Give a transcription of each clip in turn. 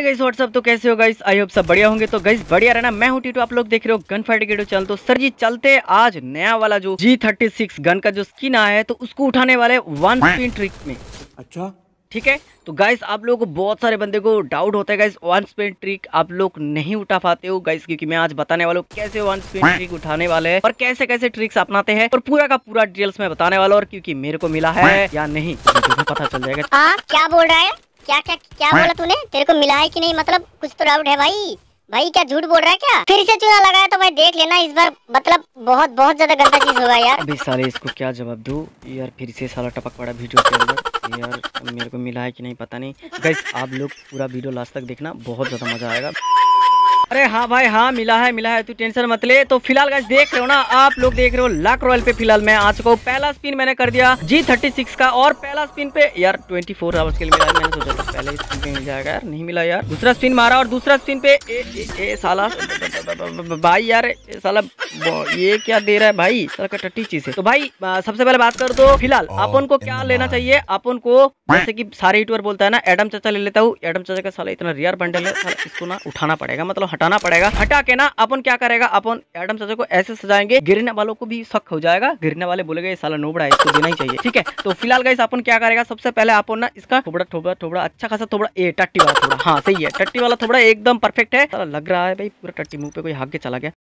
Guys what's up, तो कैसे हो गाइस? आई होप सब बढ़िया होंगे। तो गाइस बढ़िया रहना। मैं हूं टीटू, आप लोग देख रहे हो गन फाइट वीडियो चैनल। तो सर जी चलते आज नया वाला जो G36 गन का जो स्किन आया है तो उसको उठाने वाले वन स्पिन ट्रिक में। अच्छा ठीक है। तो गाइस आप लोगों को बहुत सारे बंदे को डाउट होता है गाइस, वन स्पिन ट्रिक आप लोग नहीं उठा पाते हो गाइस, क्योंकि मैं आज बताने वाला हूँ कैसे वन स्पिन ट्रिक उठाने वाले हैं और कैसे कैसे ट्रिक्स अपनाते हैं और पूरा का पूरा डिटेल्स में बताने वाला हूँ। और क्योंकि मेरे को मिला है या नहीं तो पता चल जाएगा। क्या बोल रहा है? क्या बोला तूने? तेरे को मिला है कि नहीं? मतलब कुछ तो डाउट है भाई। क्या झूठ बोल रहा है क्या? फिर से चूना लगाया तो भाई देख लेना इस बार, मतलब बहुत ज्यादा गंदा चीज होगा यार। अभी साले इसको क्या जवाब दूं यार, फिर से साला टपक पड़ा वीडियो के अंदर यार। मेरे को मिला है कि नहीं पता नहीं। गाइस आप लोग पूरा वीडियो लास्ट तक देखना, बहुत ज्यादा मजा आएगा। अरे हाँ भाई हाँ, मिला है तू टेंशन मत ले। तो फिलहाल गाइस देख रहे हो ना, आप लोग देख रहे हो लक रॉयल पे फिलहाल मैं आ चुका हूँ। पहला स्पिन मैंने कर दिया G36 का और पहला स्पिन पे यार 24 आवर्स के लिए मिला है। मैंने सोचा था पहले स्पिन पे मिल जाएगा यार, नहीं मिला यार। दूसरा स्पिन मारा और दूसरा स्पिन पे ए साला भाई यार, साला ये क्या दे रहा है भाई, साला का टट्टी चीज है। तो भाई सबसे पहले बात कर दो फिलहाल अपन को क्या लेना चाहिए। अपन को जैसे कि सारे यूट्यूबर बोलता है ना, एडम चाचा ले लेता हूँ। एडम चाचा का साला इतना रेयर बंडल है, साला इसको ना उठाना पड़ेगा, मतलब हटाना पड़ेगा। हटा के ना अपन क्या करेगा, अपन एडम चाचा को ऐसे सजाएंगे, गिरने वालों को भी शक हो जाएगा। गिरने वाले बोलेंगे ये साला नोबड़ा है, इसको देना ही चाहिए। ठीक है, तो फिलहाल गाइस अपन क्या करेगा, सबसे पहले अपन ना इसका थोबड़ा अच्छा खासा थोबड़ा, टट्टी वाला थोड़ा, हाँ सही है, टट्टी वाला थोबड़ा एकदम परफेक्ट है। साला लग रहा है भाई पूरा टट्टी मुंह पे कोई हाथ के चला गया,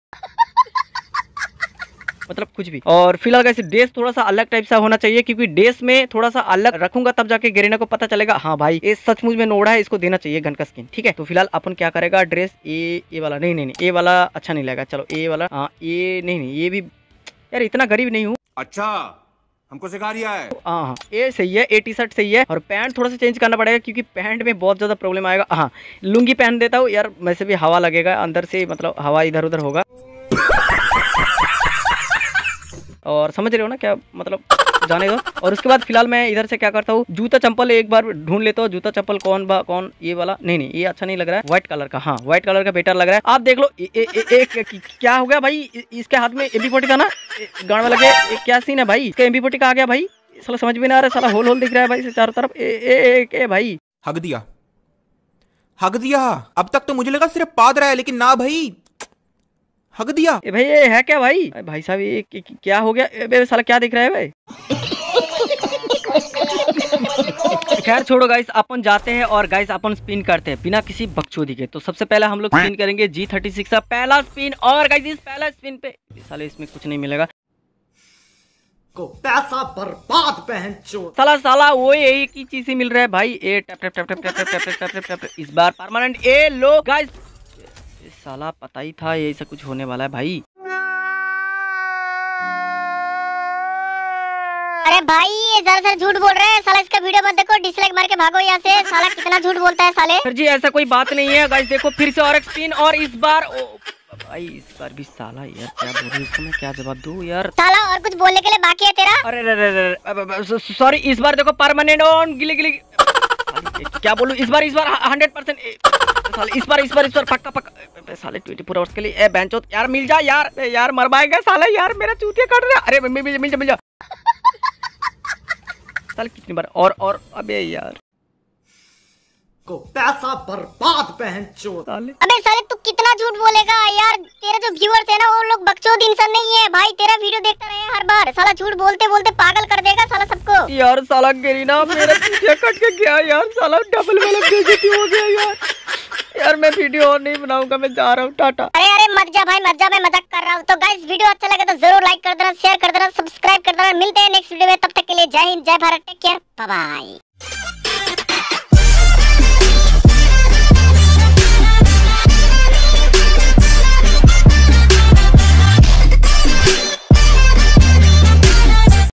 मतलब कुछ भी। और फिलहाल कैसे ड्रेस थोड़ा सा अलग टाइप सा होना चाहिए, क्योंकि ड्रेस में थोड़ा सा अलग रखूंगा तब जाके गिरेना को पता चलेगा हाँ भाई ये सचमुच में नोड़ा है, इसको देना चाहिए गन का स्किन। ठीक है, तो फिलहाल अपन क्या करेगा, ड्रेस ये वाला नहीं, ये वाला अच्छा नहीं लगेगा। चलो ये वाला, हाँ ये नहीं, ये भी यार इतना गरीब नहीं हूँ। अच्छा हमको सिखा दिया है। हाँ ये सही है, ये टी शर्ट सही है। और पैंट थोड़ा सा चेंज करना पड़ेगा, क्योंकि पैंट में बहुत ज्यादा प्रॉब्लम आएगा। हाँ लुंगी पहन देता हूँ यार, वैसे भी हवा लगेगा अंदर से, मतलब हवा इधर उधर होगा। और समझ रहे हो ना क्या मतलब, जाने दो। और उसके बाद फिलहाल मैं इधर से क्या करता हूँ, जूता चप्पल एक बार ढूंढ लेता हूँ। जूता चप्पल कौन ये वाला नहीं, ये अच्छा नहीं लग रहा है। व्हाइट कलर का, हाँ व्हाइट कलर का बेटर लग रहा है। आप देख लो क्या हो गया भाई, इसके हाथ में MP40 था ना, गाड़ में लगे। क्या सीन है भाई, इसका MP40 का आ गया भाई, साला समझ में नहीं आ रहा है। साला होल दिख रहा है भाई चारों तरफ। ए भाई हक दिया। अब तक तो मुझे लगा सिर्फ पाद रहा है, लेकिन ना भाई हक दिया। भाई ये है क्या भाई? भाई साहब ये क्या हो गया? साला क्या दिख रहा है भाई? खैर छोड़ो गाइस, अपन जाते हैं और गाइस अपन स्पिन करते हैं बिना किसी बकचोदी के। तो सबसे पहले हम लोग स्पिन करेंगे G36 का पहला स्पिन। और गाइस इस पहला स्पिन पे साले इसमें कुछ नहीं मिलेगा, को पैसा बर्बाद पहन चो। साला वो एक ही चीज ही मिल रहा है भाई। ए टप इस बार परमानेंट ए लो गाइस। साला पता ही था ये ऐसा कुछ होने वाला है भाई। अरे भाई ये जरा झूठ बोल रहा है साला, इसका वीडियो मत देखो, डिसलाइक मार के भागो यहाँ से। साला कितना झूठ बोलता है साले। सर जी ऐसा कोई बात नहीं है गाइस, देखो फिर से और एक स्पिन। और इस बार भाई इस बार भी साला यार क्या बोल रही है, इसको मैं क्या जवाब दूं यार। साला और कुछ बोलने के लिए बाकी है तेरा? अरे सॉरी, इस बार देखो परमानेंट ऑन गिली क्या बोलूं, इस बार 100% साले, इस बार पक्का साले 24 आवर्स के लिए बेंचोत यार मिल जा यार मरवाएगा साला यार, मेरा चूतिया काट रहा है। अरे मिल जा साले कितनी बार और अबे यार को पैसा बर्बाद पहन चो। अबे साले तू कितना झूठ बोलेगा यार, तेरे जो व्यूअर्स है ना वो लोग बकचोद इंसान नहीं है भाई। तेरा वीडियो देखता रहे हर बार, साला झूठ बोलते पागल कर देगा साला सबको यार। साला गिरी ना मेरा चूतिया कट के गया यार, साला डबल वाला बेइज्जती हो गया यार। मैं वीडियो और नहीं बनाऊंगा, मैं जा रहा हूँ, टाटा। अरे मत जा भाई मत जा, मैं मजाक कर रहा हूँ। तो गाइस वीडियो अच्छा लगे तो जरूर लाइक कर देना, शेयर कर देना, सब्सक्राइब कर देना। मिलते हैं नेक्स्ट वीडियो में, तब तक के लिए जय हिंद, जय Bharat, take care, bye bye.